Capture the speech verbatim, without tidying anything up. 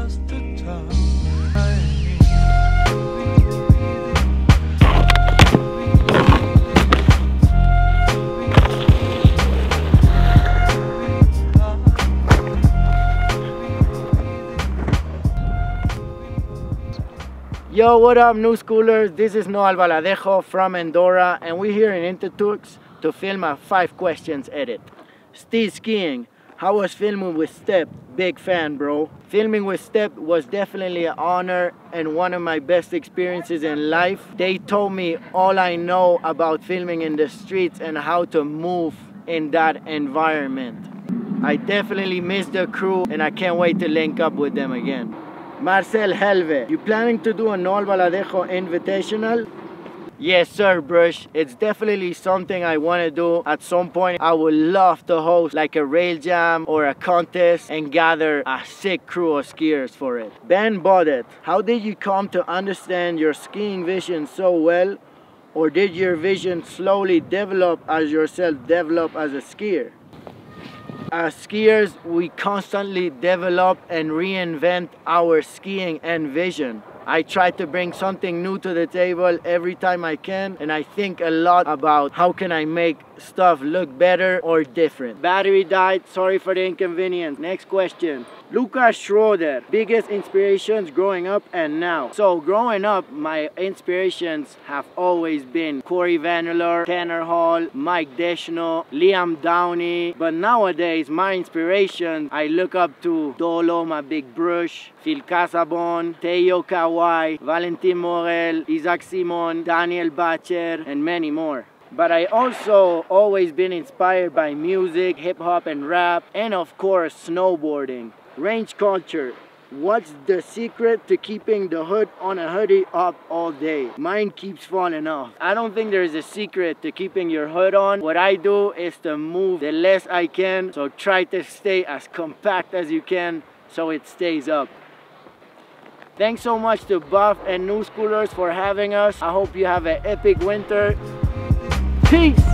just the time. Yo, what up, new schoolers? This is Noah Albaladejo from Andorra, and we're here in Intertux to film a five questions edit. Steve skiing. How was filming with Step? Big fan, bro. Filming with Step was definitely an honor and one of my best experiences in life. They told me all I know about filming in the streets and how to move in that environment. I definitely miss the crew and I can't wait to link up with them again. Marcel Helve, you planning to do a Noah Albaladejo Invitational? Yes sir, Brush. It's definitely something I want to do at some point. I would love to host like a rail jam or a contest and gather a sick crew of skiers for it. Ben Baudet, how did you come to understand your skiing vision so well? Or did your vision slowly develop as yourself develop as a skier? As skiers, we constantly develop and reinvent our skiing and vision. I try to bring something new to the table every time I can, and I think a lot about how can I make stuff look better or different. Battery died, sorry for the inconvenience. Next question. Lucas Schroeder, biggest inspirations growing up and now. So growing up, my inspirations have always been Corey Vanillor, Tanner Hall, Mike Deschanel, Liam Downey. But nowadays, my inspirations, I look up to Dolo, my big brush, Phil Casabon, Teo Kawai, Valentin Morel, Isaac Simon, Daniel Bacher, and many more. But I also always been inspired by music, hip hop and rap, and of course snowboarding. Range culture. What's the secret to keeping the hood on a hoodie up all day? Mine keeps falling off. I don't think there's a secret to keeping your hood on. What I do is to move the less I can, so try to stay as compact as you can so it stays up. Thanks so much to Buff and New Schoolers for having us. I hope you have an epic winter. Peace!